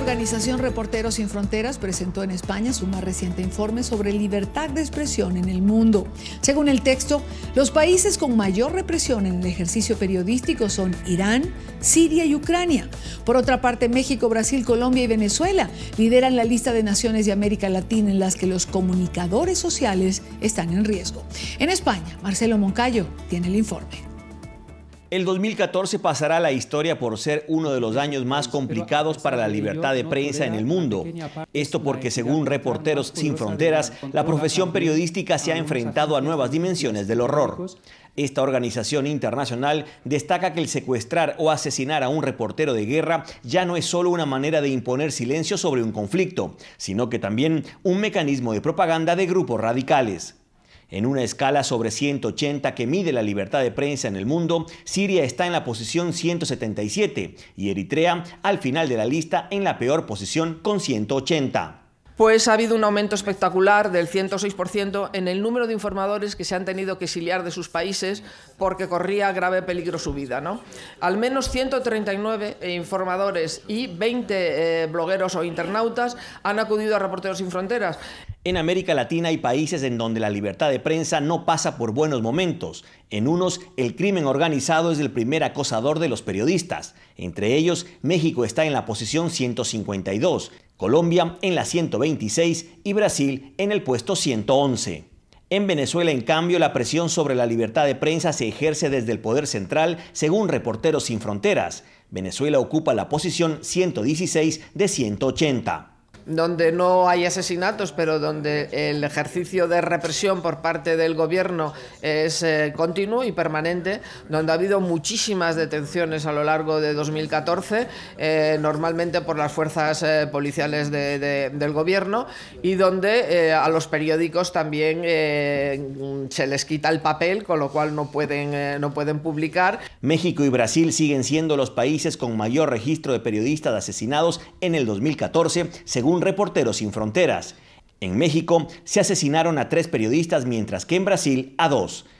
organización Reporteros Sin Fronteras presentó en España su más reciente informe sobre libertad de expresión en el mundo. Según el texto, los países con mayor represión en el ejercicio periodístico son Irán, Siria y Ucrania. Por otra parte, México, Brasil, Colombia y Venezuela lideran la lista de naciones de América Latina en las que los comunicadores sociales están en riesgo. En España, Marcelo Moncayo tiene el informe. El 2014 pasará a la historia por ser uno de los años más complicados para la libertad de prensa en el mundo. Esto porque, según Reporteros Sin Fronteras, la profesión periodística se ha enfrentado a nuevas dimensiones del horror. Esta organización internacional destaca que el secuestrar o asesinar a un reportero de guerra ya no es solo una manera de imponer silencio sobre un conflicto, sino que también un mecanismo de propaganda de grupos radicales. En una escala sobre 180 que mide la libertad de prensa en el mundo, Siria está en la posición 177 y Eritrea al final de la lista en la peor posición con 180. Pues ha habido un aumento espectacular del 106% en el número de informadores que se han tenido que exiliar de sus países porque corría grave peligro su vida, ¿no? Al menos 139 informadores y 20 blogueros o internautas han acudido a Reporteros Sin Fronteras. En América Latina hay países en donde la libertad de prensa no pasa por buenos momentos. En unos, el crimen organizado es el primer acosador de los periodistas. Entre ellos, México está en la posición 152, Colombia en la 126 y Brasil en el puesto 111. En Venezuela, en cambio, la presión sobre la libertad de prensa se ejerce desde el poder central, según Reporteros Sin Fronteras. Venezuela ocupa la posición 116 de 180. Donde no hay asesinatos, pero donde el ejercicio de represión por parte del gobierno es continuo y permanente, donde ha habido muchísimas detenciones a lo largo de 2014, normalmente por las fuerzas policiales del gobierno, y donde a los periódicos también se les quita el papel, con lo cual no pueden publicar. México y Brasil siguen siendo los países con mayor registro de periodistas asesinados en el 2014, según Reporteros Sin Fronteras. En México se asesinaron a 3 periodistas, mientras que en Brasil a 2.